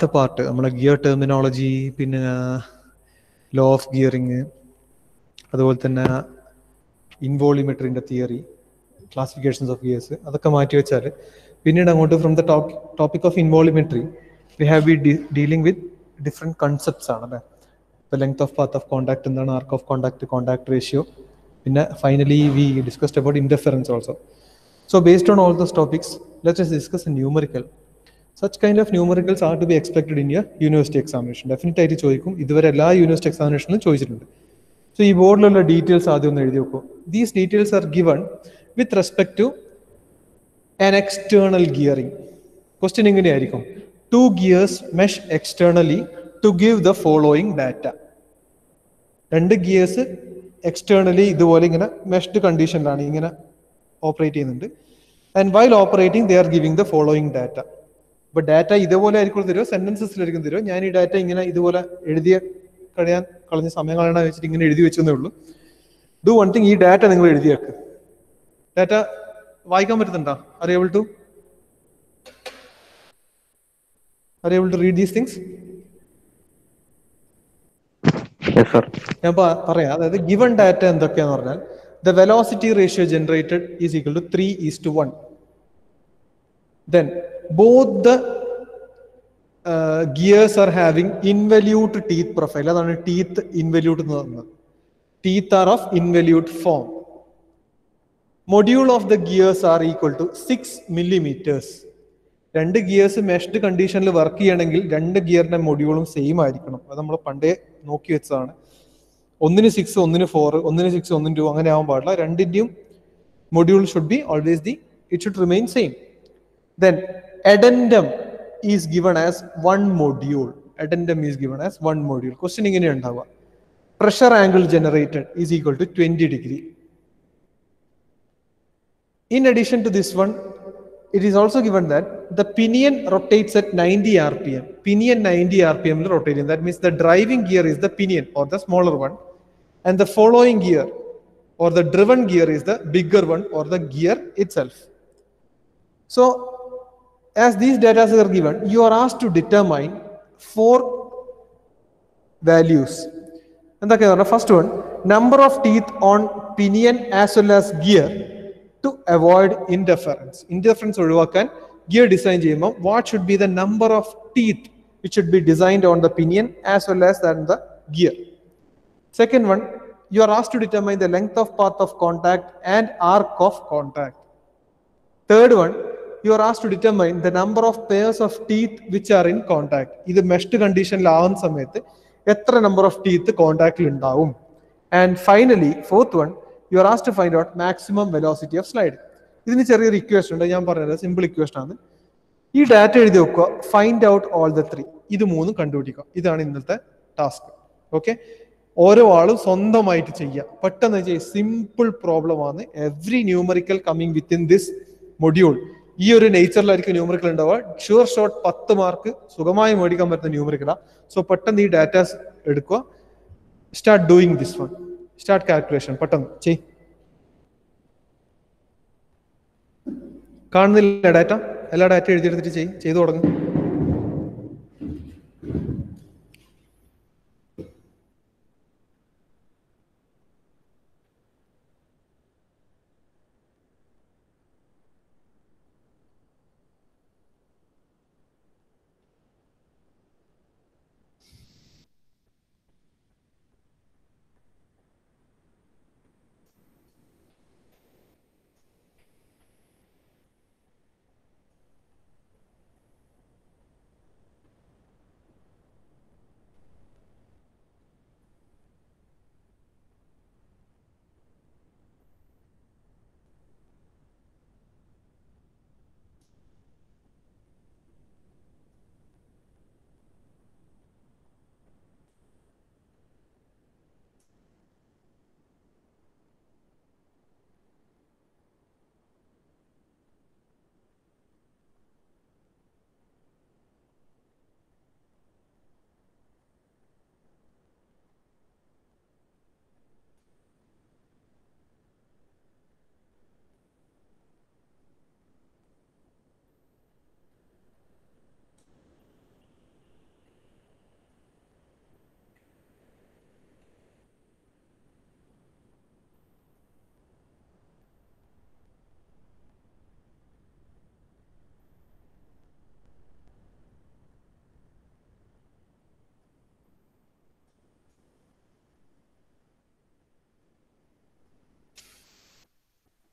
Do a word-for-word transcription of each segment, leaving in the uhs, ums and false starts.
Part നമ്മളെ gear terminology, പിന്നെ law of gearing, അതുപോലെ തന്നെ ഇൻവോളിമെട്രിൻ്റെ തിയറി, ക്ലാസിഫിക്കേഷൻസ് ഓഫ് ഗിയേഴ്സ്, അതൊക്കെ മാറ്റി വെച്ചാൽ പിന്നീട് അങ്ങോട്ട് from the topic of involumetry we have be dealing with different concepts ആണ് അല്ലേ. ഇപ്പോൾ length of path of contact എന്താണ്, arc of contact, contact ratio, പിന്നെ finally we discussed about interference also. So based on all those topics, let us discuss a numerical. Such kind of numericals are to be expected in your university examination. Definitely ആയിട്ട് ചോദിക്കും. ഇതുവരെ എല്ലാ university എക്സാമിനേഷനിലും ചോദിച്ചിട്ടുണ്ട്. So ഈ ബോർഡിലുള്ള details ആദ്യം ഒന്ന് എഴുതി വെക്കും. These details are given with respect to an external gearing. Question ഇങ്ങനെയായിരിക്കും: two gears mesh externally to give the following data. രണ്ട് ഗിയേഴ്സ് എക്സ്റ്റേണലി ഇതുപോലെ ഇങ്ങനെ മെഷ്ഡ് കണ്ടീഷനിലാണ് ഇങ്ങനെ ഓപ്പറേറ്റ് ചെയ്യുന്നുണ്ട്. And while operating they are giving the following data. ഇപ്പൊ data ഇതുപോലെ ആയിരിക്കും തരുമോ, സെന്റൻസസിലായിരിക്കും തരുമോ. ഞാൻ ഈ ഡാറ്റ ഇങ്ങനെ ഇതുപോലെ എഴുതിയ കഴിയാൻ കളഞ്ഞ സമയം കളയണ വെച്ചിട്ട് ഇങ്ങനെ എഴുതി വെച്ചെന്നേ ഉള്ളൂ. ഡു വൺ തിങ്, ഈ ഡാറ്റ നിങ്ങൾ എഴുതിയേക്ക്. ഡാറ്റ വായിക്കാൻ പറ്റുന്നുണ്ടോ? Are you able to are you able to read these things? ഞാൻ പറയാം. അതായത് ഗിവൺ ഡാറ്റ എന്തൊക്കെയാന്ന് പറഞ്ഞാൽ the velocity ratio generated is equal to three is to one. Then both the uh, gears are having involute teeth profile. Adana teeth involute nu parnathu. Teeth are of involute form. Module of the gears are equal to six millimeters. രണ്ട് gears meshed കണ്ടീഷനിൽ work ചെയ്യണമെങ്കിൽ രണ്ട് ഗിയറിന്റെ മൊഡ്യൂളും same ആയിരിക്കണം. അത് നമ്മൾ പണ്ടേ നോക്കി വെച്ചതാണ്. ഒന്നിന് സിക്സ്, ഒന്നിന് ഫോർ, ഒന്നിന് സിക്സ്, ഒന്നിന് ടു, അങ്ങനെ ആവാൻ പാടില്ല. രണ്ടിന്റെയും module should be always the it should remain same. Then addendum is given as one module. Addendum is given as one module. Question ഇങ്ങനെ ഉണ്ടാവുക: pressure angle generated is equal to twenty degree. In addition to this one, it is also given that the pinion rotates at ninety R P M. Pinion ninety R P M rotating. That means the driving gear is the pinion or the smaller one, and the following gear or the driven gear is the bigger one or the gear itself. So as these data are given, you are asked to determine four values. And the first one, number of teeth on pinion as well as gear to avoid interference. Interference ഒഴിവാക്കാൻ gear design ചെയ്യുമ്പോൾ what should be the number of teeth which should be designed on the pinion as well as on the gear. Second one, you are asked to determine the length of path of contact and arc of contact. Third one, you are asked to determine the number of pairs of teeth which are in contact. ഇത് meshed കണ്ടീഷനിലാവുന്ന സമയത്ത് എത്ര number of teeth കോൺടാക്റ്റിൽ ഉണ്ടാവും. And finally fourth one, you are asked to find out maximum velocity of slide. ഇതിന് ചെറിയൊരു equation ഉണ്ട്, ഞാൻ പറഞ്ഞത് സിമ്പിൾ ഇക്വേഷൻ ആണ്. ഈ ഡാറ്റ എഴുതി വെക്കുക, find out all the three. ഇത് മൂന്നും കണ്ടുപിടിക്കുക. ഇതാണ് ഇന്നത്തെ ടാസ്ക്. ഓക്കെ, ഓരോ ആളും സ്വന്തമായിട്ട് ചെയ്യുക. പെട്ടെന്ന് ചെയ്യുക. സിമ്പിൾ പ്രോബ്ലം ആണ്. Every numerical coming within this module. ഈ ഒരു നേച്ചറിലായിരിക്കും ന്യൂമറിക്കൽ ഉണ്ടാവുക. ഷുവർ ഷോട്ട് പത്ത് മാർക്ക് സുഖമായി മേടിക്കാൻ പറ്റുന്ന ന്യൂമറിക്കലാ. സോ പെട്ടെന്ന് ഈ ഡാറ്റാസ് എടുക്കുക. Start doing this one. Start calculation. പെട്ടെന്ന് ചെയ്. കാണുന്നില്ല ഡാറ്റ? എല്ലാ ഡാറ്റ എഴുതിയെടുത്തിട്ട് ചെയ് ചെയ്തു തുടങ്ങും.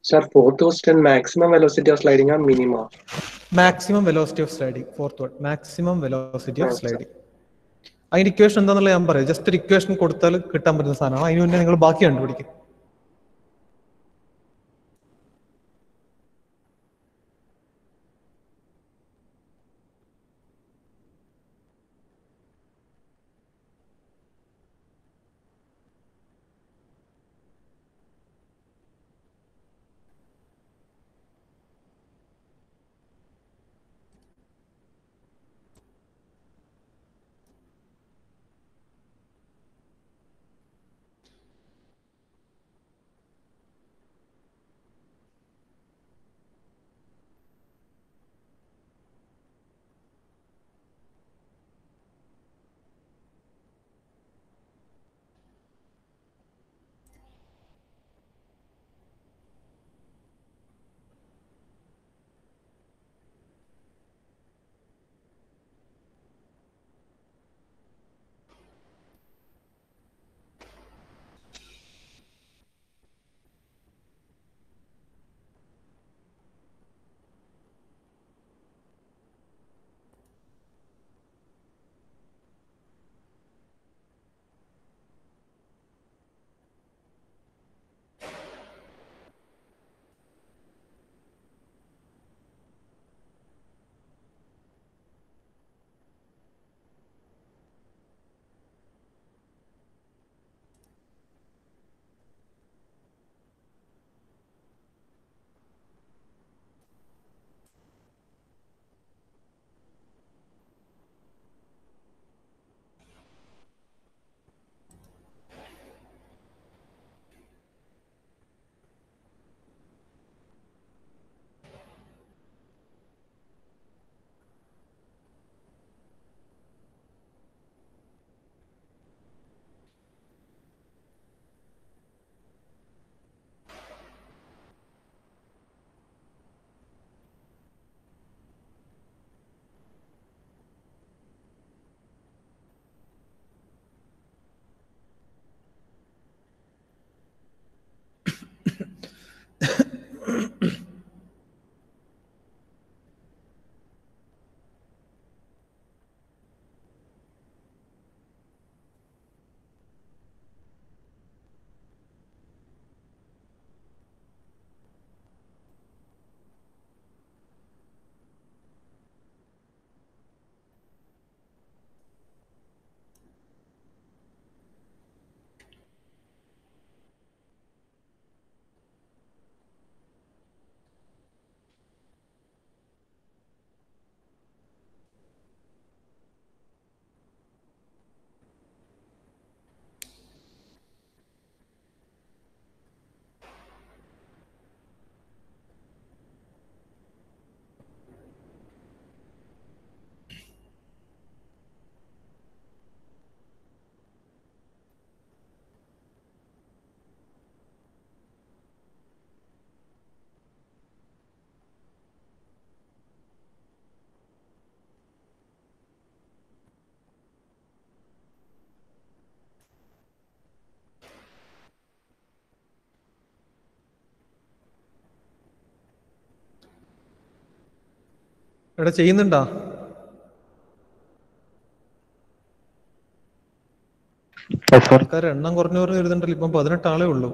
Sir, fourth question, maximum velocity of sliding or minima? Maximum velocity of sliding, fourth one maximum velocity of Yes, sir. Sliding. അതിന്റെ ഇക്വേഷൻ എന്താണെന്നുള്ളത് ഞാൻ പറയാം. ജസ്റ്റ് ഒരു ഇക്വേഷൻ കൊടുത്താൽ കിട്ടാൻ പറ്റുന്ന സാധനമാണ്. അതിന് മുന്നേ നിങ്ങൾ ബാക്കി കണ്ടുപിടിക്കും. എടാ ചെയ്യുന്നുണ്ടോ? ആൾക്കാർ എണ്ണം കുറഞ്ഞു കുറഞ്ഞു വരുന്നുണ്ടല്ലോ. ഇപ്പം പതിനെട്ട് ആളേ ഉള്ളൂ.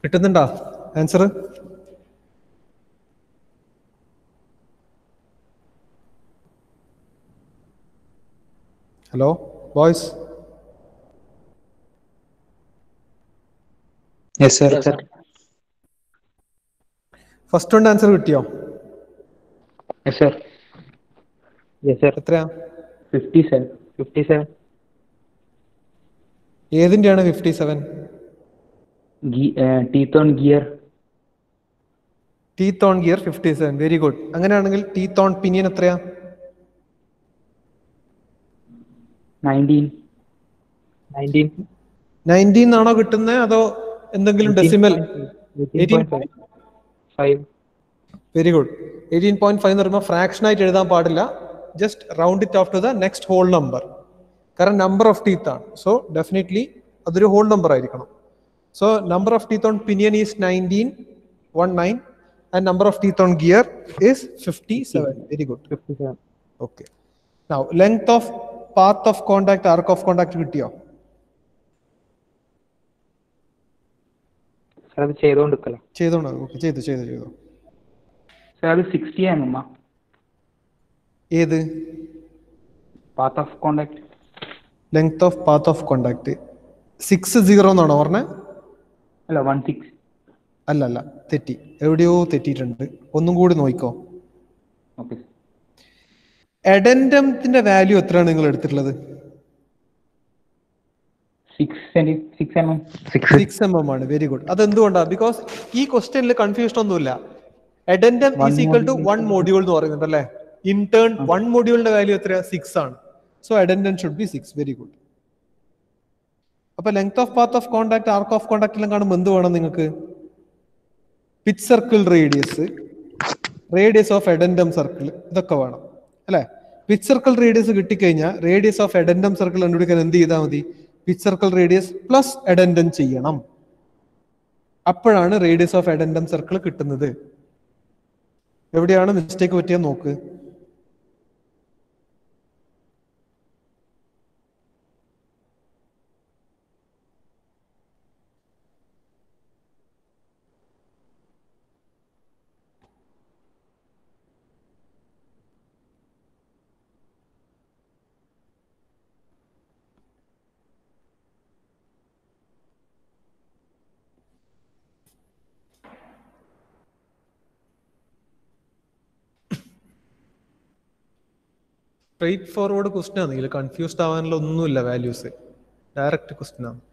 കിട്ടുന്നുണ്ടോ answer? Hello boys? Yes, sir. Yes, sir. First one answer കിട്ടിയോ? Yes, sir. Yes, sir. എത്രയാ? fifty-seven. fifty-seven. ഏതിൻ്റെയാണ് fifty seven? Ge- uh, teeth on gear. Teeth on gear fifty seven. Very good. അങ്ങനെയാണെങ്കിൽ ടീത്ത് ഓൺ പിനിയൻ എത്രയാ? nineteen. nineteen. Nineteen ആണോ കിട്ടുന്നത് അതോ എന്തെങ്കിലും decimal? eighteen point five. Very good. Eighteen point five എന്ന് പറയുമ്പോൾ fraction ആയിട്ട് എഴുതാൻ പാടില്ല. Just round it off to the next whole number. കാരണം നമ്പർ ഓഫ് ടീത്ത് ആണ്. സോ ഡെഫിനറ്റ്ലി അതൊരു ഹോൾ നമ്പർ ആയിരിക്കണം. So number of teeth on pinion is nineteen one nine and number of teeth on gear is fifty seven. Very good. fifty-seven. Okay. Now length of path of contact, arc of contact കിട്ടിയോ? Sir, അത് ചെയ്തോണ്ടിരിക്കല്ലോ. ചെയ്തോണോ? Okay, ചെയ്തു ചെയ്തു ചെയ്തു. Sir, അത് sixty ആണ് അമ്മ. ഏത്? Path of contact. Length of path of contact six zero എന്നാണോ പറഞ്ഞത്? അല്ല, one six. അല്ല അല്ല, തെറ്റി. എവിടെയോ തെറ്റിയിട്ടുണ്ട്. ഒന്നും കൂടി നോക്കിക്കോ. Okay. എഡൻഡത്തിന്റെ വാല്യൂ എത്രയാണ് നിങ്ങൾ എടുത്തിട്ടുള്ളത്? six centi six mm. six. Six M M ആണ്. Very good. അതെന്തുകൊണ്ടാണ്? ബിക്കോസ് ഈ ക്വസ്റ്റ്യനിൽ കൺഫ്യൂഷൻ ഒന്നുമില്ല. Addendum One is equal to module one module എന്ന് പറയുന്നുണ്ട് അല്ലേ? ഇൻ ടേൺ ആ. വൺ മോഡ്യൂളിന്റെ വാല്യൂ എത്രയാ? സിക്സ് ആണ്. So addendum should be six. Very good. അപ്പൊ length of path of contact, arc of contact എല്ലാം കാണുമ്പോൾ എന്ത് വേണം നിങ്ങൾക്ക്? Pitch circle radius, radius of addendum circle, ഇതൊക്കെ വേണം അല്ലെ? പിച്ച് സർക്കിൾ റേഡിയസ് കിട്ടിക്കഴിഞ്ഞാൽ റേഡിയസ് ഓഫ് എഡൻഡം സർക്കിൾ കണ്ടുപിടിക്കാൻ എന്ത് ചെയ്താൽ മതി? Pitch circle radius plus addendum ചെയ്യണം. അപ്പോഴാണ് റേഡിയസ് ഓഫ് എഡൻഡം സർക്കിൾ കിട്ടുന്നത്. എവിടെയാണ് മിസ്റ്റേക്ക് പറ്റിയാൽ നോക്ക്. സ്ട്രെയിറ്റ് ഫോർവേഡ് ക്വസ്റ്റ്യൻ ആണെങ്കിൽ കൺഫ്യൂസ്ഡ് ആവാനുള്ള ഒന്നുമില്ല. വാല്യൂസ് ഡയറക്റ്റ് ക്വസ്റ്റ്യൻ ആണ്.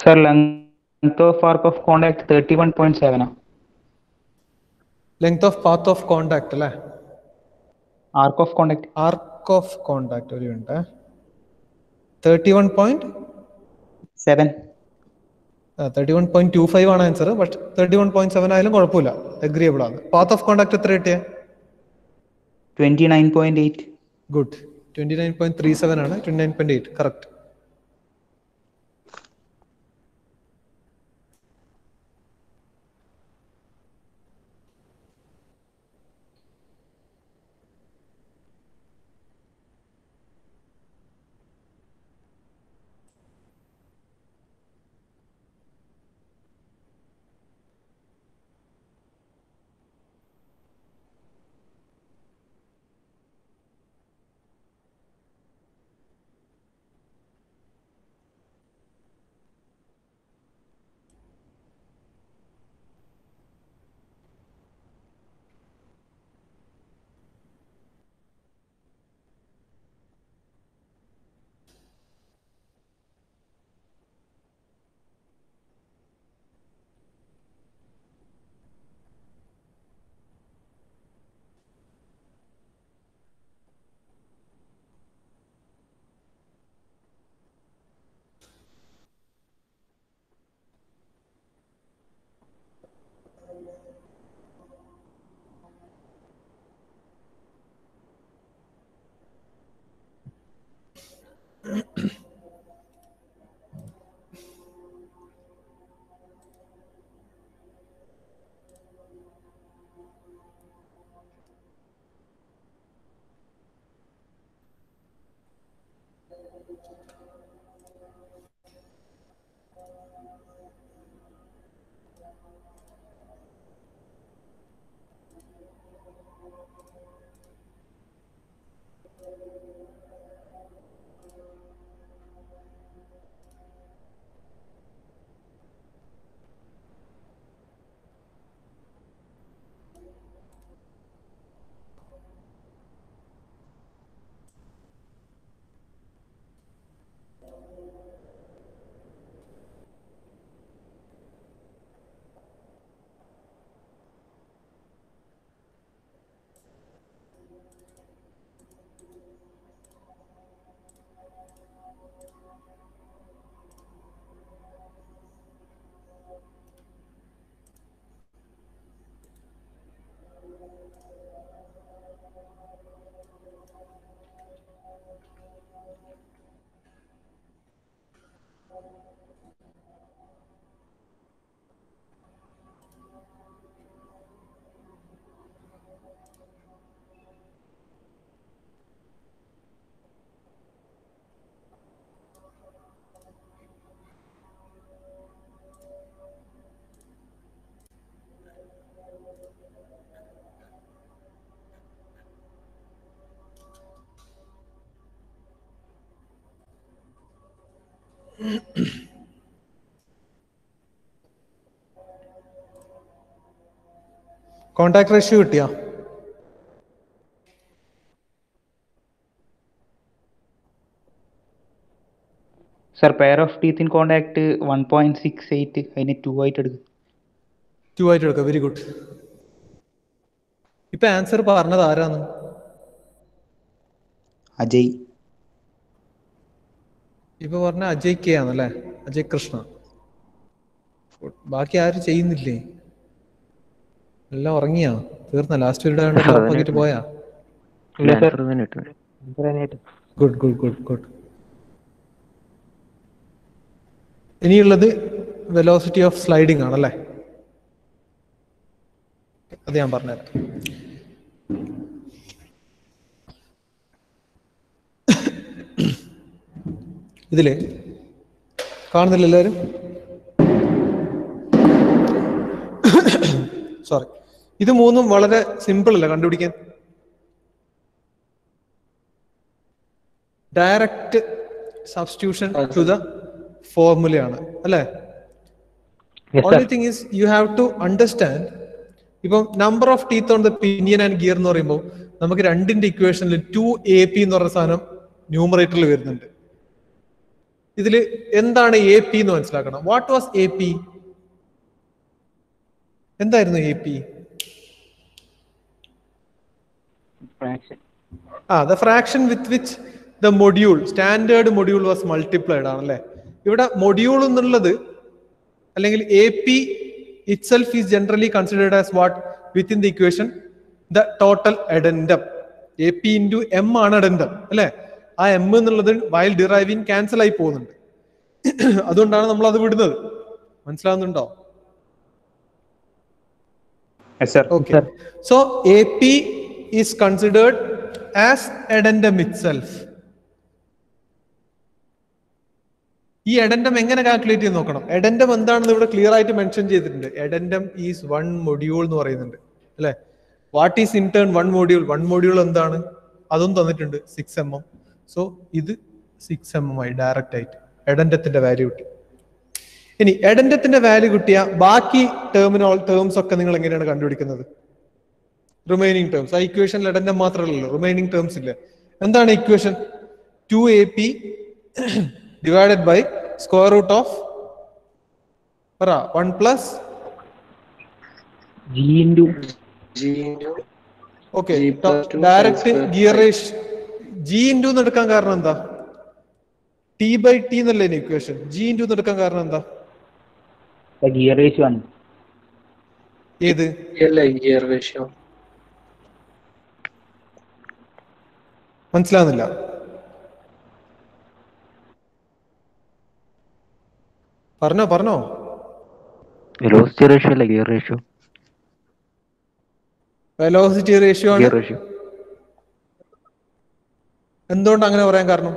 Sir, length of arc of contact thirty-one point seven. Length of path of contact അല്ലേ? Arc of contact. Arc of contact ഒരു ഉണ്ട് thirty one point seven. Thirty one point two five ആണ് answer. But thirty one point seven ആയാലും കുഴപ്പമില്ല, agreeable ആണ്. Path of contact എത്ര കിട്ടിയ? twenty-nine point eight. Good. Twenty nine point three seven ആണ്. Twenty nine point eight correct. Contact ratio കിട്ടിയാ? Sir, pair of teeth in contact one point six eight. അതിന് two ആയിട്ട് എടുക്കും. To ആയിട്ട് എടുക്കാം. Very good. ഇപ്പൊ ആൻസർ പറഞ്ഞത് ആരാന്ന്? അജയ്. ഇപ്പൊ പറഞ്ഞ അജയ് കെ ആണല്ലേ? അജയ് കൃഷ്ണ. ബാക്കി ആരും ചെയ്യുന്നില്ലേ? എല്ലാം ഉറങ്ങിയാ? തീർന്ന? ലാസ്റ്റ് പീരീഡ് പോയാ? Good good good good. ഇനിയുള്ളത് വെലോസിറ്റി ഓഫ് സ്ലൈഡിംഗ് ആണല്ലേ? അത് ഞാൻ പറഞ്ഞുതരാം. ഇതില് കാണുന്നില്ല എല്ലാവരും? സോറി. ഇത് മൂന്നും വളരെ സിമ്പിൾ അല്ല കണ്ടുപിടിക്കാൻ. ഡയറക്റ്റ് സബ്സ്റ്റിറ്റ്യൂഷൻ ടു ദ ഫോർമുലയാണ് അല്ലേ? Only thing is you have to understand. ഇപ്പം number of teeth on the pinion and gear എന്ന് പറയുമ്പോൾ നമുക്ക് രണ്ടിന്റെ ഇക്വേഷനിൽ ടു എ പി എന്ന് പറഞ്ഞ സാധനം ന്യൂമറേറ്ററിൽ വരുന്നുണ്ട്. ഇതിൽ എന്താണ് എ പി എന്ന് മനസ്സിലാക്കണം. What was A P? എന്തായിരുന്നു എ പി? ആ the fraction with which the module standard module was multiplied ആണല്ലേ. ഇവിടെ മൊഡ്യൂൾ എന്നുള്ളത് അല്ലെങ്കിൽ A P itself is generally considered as what within the equation the total addendum. A P into M ആണ് addendum അല്ലേ. ആ M എന്നുള്ളത് while deriving cancel ആയി പോകുന്നുണ്ട്. അതുകൊണ്ടാണ് നമ്മൾ അത് വിടുന്നത്. മനസ്സിലാവുന്നുണ്ടോ? Yes, sir. Okay. So A P is considered as addendum itself. ഈ എഡൻഡം എങ്ങനെ കാൽക്കുലേറ്റ് ചെയ്ത് നോക്കണം? എഡൻഡം എന്താണെന്ന് ഇവിടെ ക്ലിയർ ആയിട്ട് മെൻഷൻ ചെയ്തിട്ടുണ്ട്. എഡൻഡം ഈസ് വൺ മൊഡ്യൂൾ എന്ന് പറയുന്നുണ്ട് അല്ലെ. What is in turn one module? One module എന്താണ് അതും തന്നിട്ടുണ്ട്, സിക്സ് എം എം. സോ ഇത് സിക്സ് എം എം ആയി ഡയറക്റ്റ് ആയിട്ട് എഡൻഡത്തിന്റെ വാല്യൂ കിട്ടി. ഇനി എഡൻഡത്തിന്റെ വാല്യൂ കിട്ടിയ ബാക്കി ടേമിനോൾ ടേംസ് ഒക്കെ നിങ്ങൾ എങ്ങനെയാണ് കണ്ടുപിടിക്കുന്നത്? Remaining terms. ആ ഇക്വേഷനിൽ എഡൻഡം മാത്രമല്ലല്ലോ, റിമൈനിങ് ടേംസ് ഇല്ല. എന്താണ് equation? Two A P divided by square root of para one plus G into G into okay G plus two direct times gear square ratio G into എന്ന് എടുക്കാൻ കാരണം എന്താ? T by T എന്നല്ലേ equation. G into എന്ന് എടുക്കാൻ കാരണം എന്താ? Gear ratio ആണ്. ഏത് ഗിയർ റേഷ്യോ മനസ്സിലാവുന്നില്ല? പറഞ്ഞോ പറഞ്ഞോ. വെലോസിറ്റി റേഷ്യോ അല്ല ഗിയർ റേഷ്യോ. വെലോസിറ്റി റേഷ്യോ ആണ്. Gear ratio. എന്തുകൊണ്ട് അങ്ങനെ പറയാൻ കാരണം?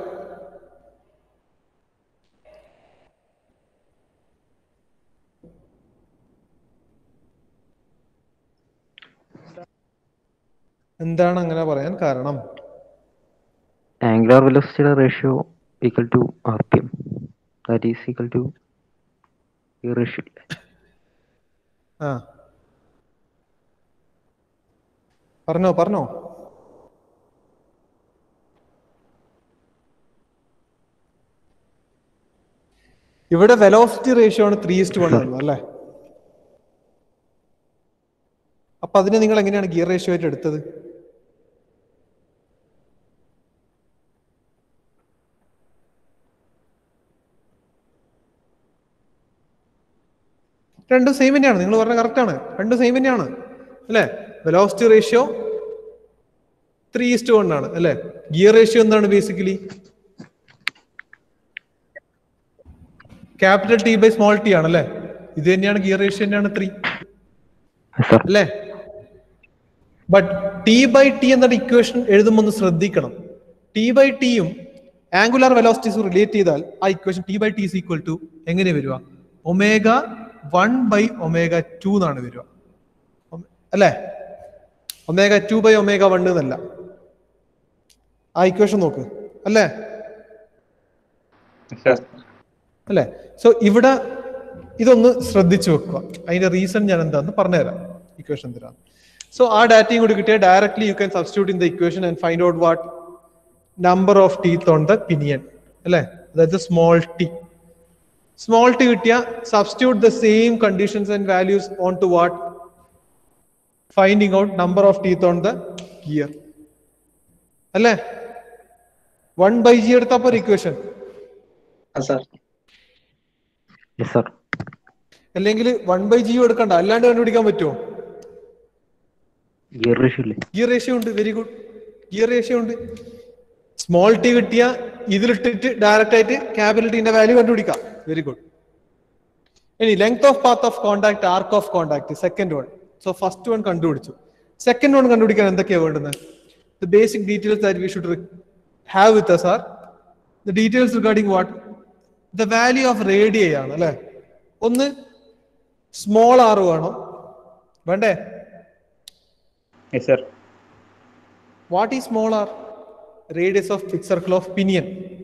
എന്താണ് അങ്ങനെ പറയാൻ കാരണം? ആംഗുലാർ വെലോസിറ്റിയുടെ ratio equal to R P M. That is equal to gear ratio. ആ പറഞ്ഞോ പറഞ്ഞോ. ഇവിടെ വെലോസിറ്റി റേഷ്യോ ആണ് ത്രീ ഇസ്റ്റ് വൺ ആയിരുന്നു അല്ലേ. അപ്പൊ അതിനെ നിങ്ങൾ എങ്ങനെയാണ് ഗിയർ റേഷ്യോ ആയിട്ട് എടുത്തത്? രണ്ടും സെയിം തന്നെയാണ്. നിങ്ങൾ പറഞ്ഞ കറക്റ്റ് ആണ്, രണ്ടും സെയിം തന്നെയാണ് അല്ലെ. Velocity ratio three is to one ആണ് അല്ലെ. ഗിയർ റേഷ്യോ എന്താണ്? Basically capital T by small T ആണ് അല്ലെ. ഇത് തന്നെയാണ് ഗിയർ റേഷ്യോ തന്നെയാണ് ത്രീ അല്ലെ. ബട്ട് ടി ബൈ ടി എന്ന ഇക്വേഷൻ എഴുതുമ്പോൾ ഒന്ന് ശ്രദ്ധിക്കണം. ടി ബൈ ടിയും ആംഗുലാർ വെലോസിറ്റീസ് റിലേറ്റ് ചെയ്താൽ ആ equation T by T is equal to എങ്ങനെ വരിക? Omega one by omega two എന്നാണ് വരിക അല്ലെ. Omega two by omega one എന്നല്ല. ആ ഇക്വേഷൻ നോക്ക് അല്ലേ അല്ലെ. സോ ഇവിടെ ഇതൊന്ന് ശ്രദ്ധിച്ചു വെക്കുക. അതിന്റെ റീസൺ ഞാൻ എന്താന്ന് പറഞ്ഞുതരാം. ഇക്വേഷൻ തരാം. സോ ആ ഡാറ്റയും കൂടി കിട്ടിയാൽ directly you can substitute in the equation and find out what number of teeth on the pinion അല്ലെ. അതായത് സ്മോൾ ടി. സ്മോൾ ടി കിട്ടിയ substitute the same conditions and values on to what finding out number of teeth on the gear അല്ലേ. One by G എടുത്തപ്പോ equation അല്ലെങ്കിൽ one by ജിയോ എടുക്കണ്ട, അല്ലാണ്ട് കണ്ടുപിടിക്കാൻ പറ്റുമോ? ഗിയർ റേഷ്യോ ഇല്ലേ? ഗിയർ റേഷ്യോ ഉണ്ട്. Very good. ഗിയർ റേഷ്യോ ഉണ്ട്. സ്മോൾ ടി കിട്ടിയ ഇതിലിട്ടിട്ട് ഡയറക്റ്റ് ആയിട്ട് ക്യാപിറ്റൽ ടിന്റെ വാല്യൂ കണ്ടുപിടിക്കാം. വെരി ഗുഡ്. ഇനി length of path of contact, arc of contact, second one. So first one കണ്ടുപിടിച്ചു. സെക്കൻഡ് വൺ കണ്ടുപിടിക്കാൻ എന്തൊക്കെയാ വേണ്ടുന്നത്? The basic details that we should have with us are the details regarding what the value of radii ആണ് അല്ലെ. ഒന്ന് small R വേണം വേണ്ടേ? Yes, sir. What is small r? Radius of fixed circle of pinion.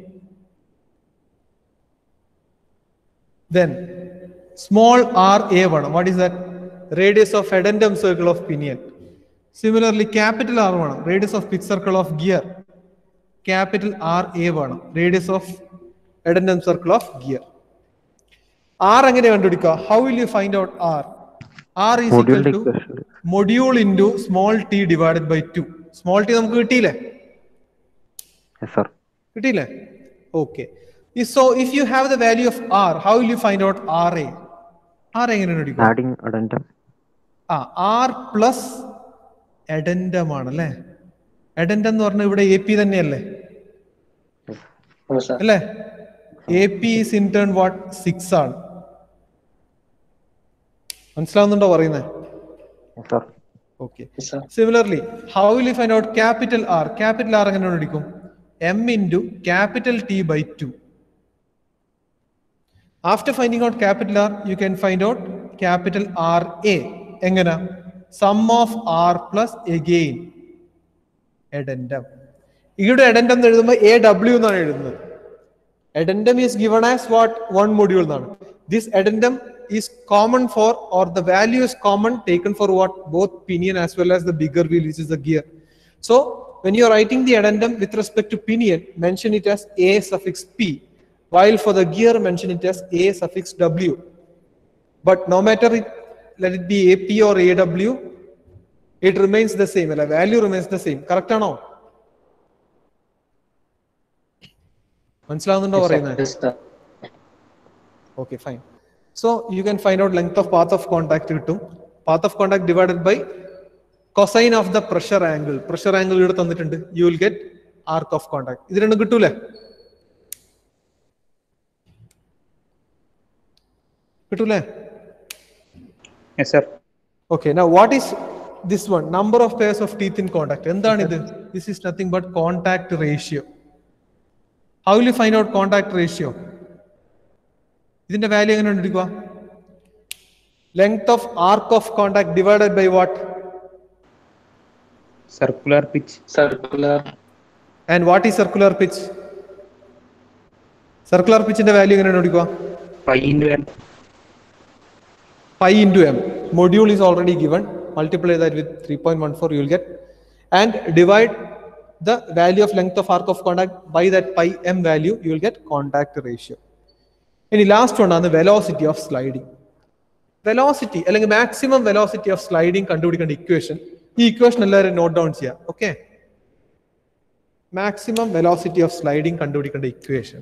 Then small r a one. What is that? Radius of addendum circle of pinion. Similarly, capital R one. Radius of fixed circle of gear. Capital R a one. Radius of addendum circle of gear. R എങ്ങനെ കണ്ടുപിടിക്കുക? How will you find out R? R is equal to module into small t divided by two. Small t നമുക്ക് കിട്ടിയില്ലേ? Yes, sir. കിട്ടിയില്ലേ? Okay. So if you have the value of R, how will you find out R A? R എങ്ങനെ കണ്ടുപിടിക്കുക? Adding addendum. ആ R plus addendum ആണല്ലേ? addendum എന്ന് പറഞ്ഞാൽ ഇവിടെ A P തന്നെയല്ലേ? അല്ലേ? A P is in turn what? six ആണ്. മനസ്സിലാവുന്നുണ്ടോ പറയുന്നത്? Yes, sir. Okay. Yes, sir. Similarly, how will you find out capital R? Capital R എങ്ങനെ കണ്ടുപിടിക്കും? M into capital T by two. After finding out capital R, you can find out capital R A. എങ്ങനെ? Sum of R plus again addendum. ഇവിടെ addendum എന്ന് എഴുതുമ്പോൾ A W എന്നാണ് എഴുതുന്നത്. Addendum is given as what? One module എന്നാണ്. This addendum is common for, or the value is common taken for what? Both pinion as well as the bigger wheel, which is the gear. So when you are writing the addendum with respect to pinion, mention it as A suffix P, while for the gear mention it as A suffix W. But no matter it, let it be A P or A W, it remains the same. The value remains the same. Correct or no? മനസ്സിലാവുന്നുണ്ടോ പറയുന്നത്? Okay, fine. So you can find out length of path of contact കിട്ടും. Path of contact divided by cosine of the pressure angle. Pressure angle ഇവിടെ തന്നിട്ടുണ്ട്. You will get arc of contact. ഇത് രണ്ടും കിട്ടൂലേ? കിട്ടൂലേ? Yes, sir. Okay, now what is this one? Number of pairs of teeth in contact. എന്താണ് ഇത്? This is nothing but contact ratio. How will you find out contact ratio? ഇതിന്റെ value എങ്ങനെ കണ്ടുപിടിക്കുക? Length of arc of contact divided by what? Circular pitch. Circular. And what is circular pitch? Circular pitch ന്റെ value എങ്ങനെ കണ്ടുപിടിക്കുക? Pi into M. Pi into M. Module is already given. Multiply that with three point one four, you will get, and divide the value of length of arc of contact by that pi M value, you will get contact ratio. ഇനി last ഒന്നാണ് velocity of sliding. Velocity അല്ലെങ്കിൽ maximum velocity of sliding കണ്ടുപിടിക്കേണ്ട equation, ഈ equation എല്ലാവരും note down ചെയ്യാം. Okay, maximum velocity of sliding കണ്ടുപിടിക്കേണ്ട equation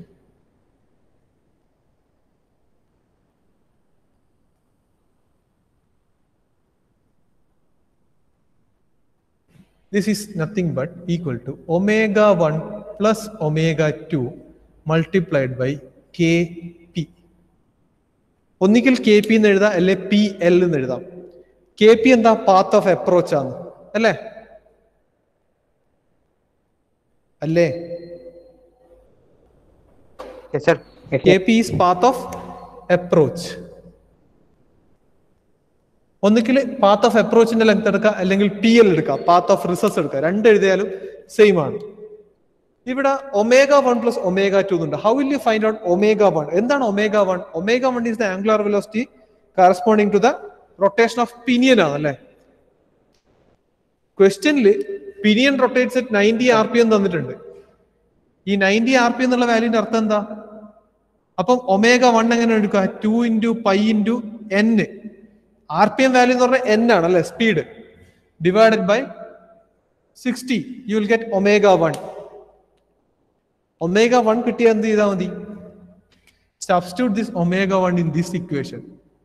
this is nothing but equal to omega one plus omega two multiplied by kp. ഒന്നിക്കൽ K P എന്ന് എഴുതാം, അല്ലെ പി എൽ എന്ന് എഴുതാം. കെ പി എന്താ? പാത്ത് ഓഫ് അപ്രോച്ച് ആണ് അല്ലേ? അല്ലേ? K P is path of approach. ഒന്നിക്കൽ പാത്ത് ഓഫ് അപ്രോച്ചിന്റെ ലെങ്ത് എടുക്കുക, അല്ലെങ്കിൽ പി എൽ എടുക്കുക, പാത്ത് ഓഫ് റിസസ് എടുക്കുക. രണ്ട് എഴുതിയാലും സെയിം ആണ്. ഇവിടെ omega one plus omega two ഉണ്ട്. How will you find out omega one? എന്താണ് omega one? Omega one is the angular velocity corresponding to the rotation of pinion ആണ് അല്ലേ? ക്വസ്റ്റ്യനില് pinion rotates at ninety R P M തന്നിട്ടുണ്ട്. ഈ ninety R P എന്നുള്ള വാല്യൂന്റെ അർത്ഥം എന്താ? അപ്പം ഒമേഗ വൺ എങ്ങനെ എടുക്കുക? Two into pi into N. R P M value എന്ന് പറഞ്ഞാൽ എൻ ആണ് അല്ലെ, speed, divided by sixty, you will get omega one. Omega one കിട്ടിയ എന്ത് ചെയ്താൽ മതി? Substitute this omega one in this equation.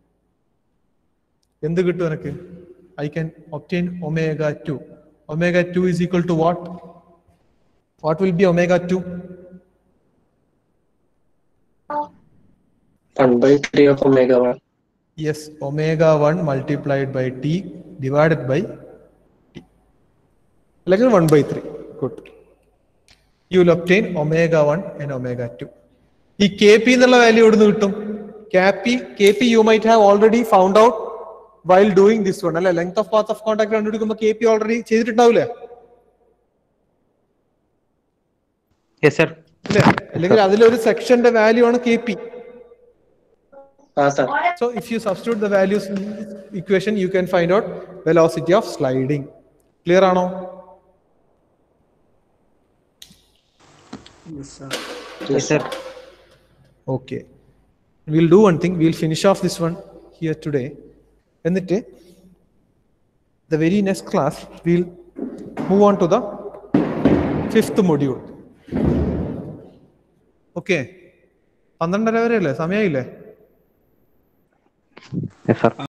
എന്ത് കിട്ടും എനിക്ക്? I can obtain omega two. Omega two is equal to what? What will be omega two? one by three of omega one. Yes, omega one multiplied by t divided by t. Like one by three. Good. You will obtain omega one and omega two. ഈ K P എന്നുള്ള value എവിടുന്ന് കിട്ടും? K P you might have already found out while doing this one അല്ലെ? Length of path of contact കണ്ടുപിടിക്കുമ്പോൾ K P already ചെയ്തിട്ടുണ്ടാവില്ലേ? Yes, sir. അല്ലെങ്കിൽ അതിലൊരു സെക്ഷന്റെ വാല്യൂ ആണ് K P. Ah, sir. So if you substitute the values in this equation, you can find out velocity of sliding. Clear ആണോ? Yes, sir. Yes, sir. Okay. We'll do one thing. We'll finish off this one here today. എന്നിട്ട് the very next class, we'll move on to the fifth module. Okay. പന്ത്രണ്ടര വരെ അല്ലേ സമയമില്ലേ? Yes, sir.